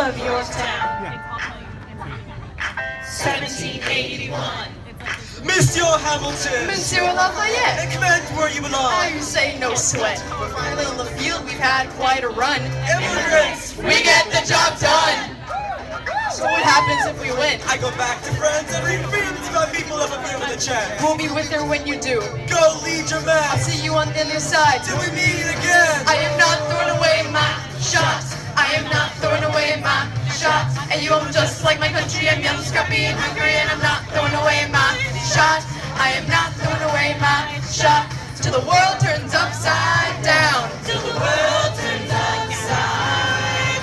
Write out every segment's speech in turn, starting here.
of Yorktown. 1781. Monsieur Hamilton! Monsieur Lafayette! And command where you belong! Now you say no sweat. We're finally in the field, we've had quite a run. Immigrants! We get the job done! So what happens if we win? I go back to France and read feelings about people up here with a chance. We'll be with her when you do. Go lead your man! I'll see you on the other side. Till we meet again! I am not throwing away my shots. I am not throwing away my shots. And you I'm just like my country. I'm young, scrappy, and hungry, and I'm not throwing away my shots. I am not throwing away my shots. Till the world turns upside down. Till the world turns upside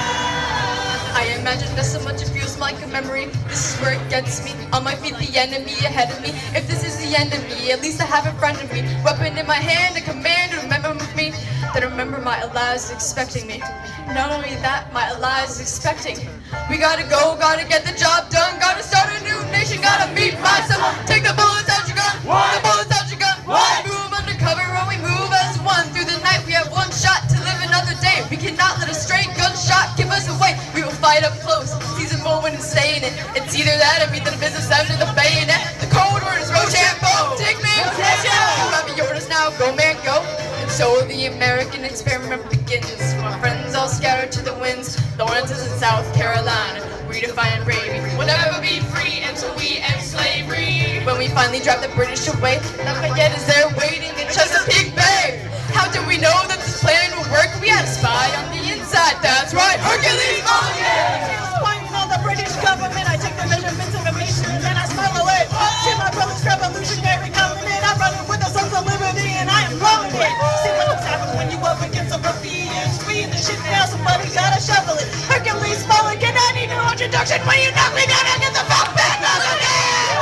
down. I imagine that so much it feels like a memory. This is where it gets me. On my feet, the enemy ahead of me. If this is the end of me, at least I have in front of me. Weapon in my hand, a command to remember me. Then remember my Allah is expecting me. Not only that, my Allah is expecting. We gotta go, gotta get the job done. Gotta start a new nation, gotta meet myself. Take the bullets out your gun. The bullets out your gun. We move undercover and we move as one. Through the night we have one shot to live another day. We cannot let a stray gunshot give us away. We will fight up close, seize a moment and stay in it. It's either that or meet the business under the bayonet. The code word is Rochambeau. Take me, Rochambeau. You have your orders now, go man, go. And so the American experiment begins. My friends all scattered to the winds. Lawrence is in South Carolina. Redefine bravery. We'll never be free until we end slavery. When we finally drive the British away, Lafayette is there waiting in Chesapeake Bay. How did we know that this plan would work? We had a spy on the inside. That's right, Hercules! Oh yeah! Pointing on the British government, I take the measurements of a nation and then I smile away. See my brother's revolutionary coming in. I'm running with the sons of liberty and I am blowing it. See what's happening when you up against a ruffians. Free the shit now, somebody gotta shovel it. Hercules falling, can I need no introduction when you knock me down and get the fuck back up again?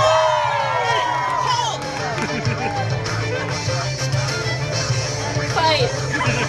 Hold! Fight!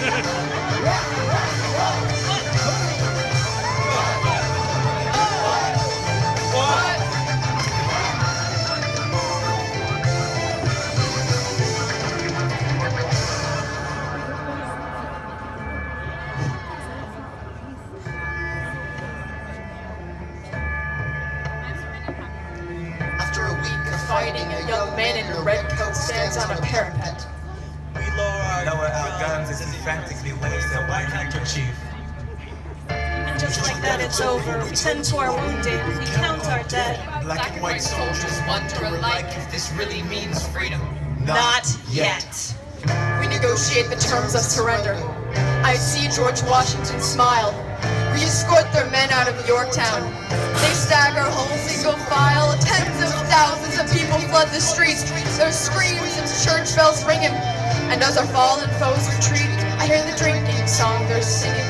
After a week of fighting, a young man in a red coat stands on a parapet. We lower our guns as he frantically waves their white handkerchief. And just like that it's over. We tend to our wounded, we count our dead. Black and white soldiers wonder alike if this really means freedom. Not yet. We negotiate the terms of surrender. I see George Washington smile. We escort their men out of Yorktown. They stagger whole single file. Tens of thousands of people flood the streets. Their screams and church bells ringing. And as our fallen foes retreat, I hear the drinking song they're singing.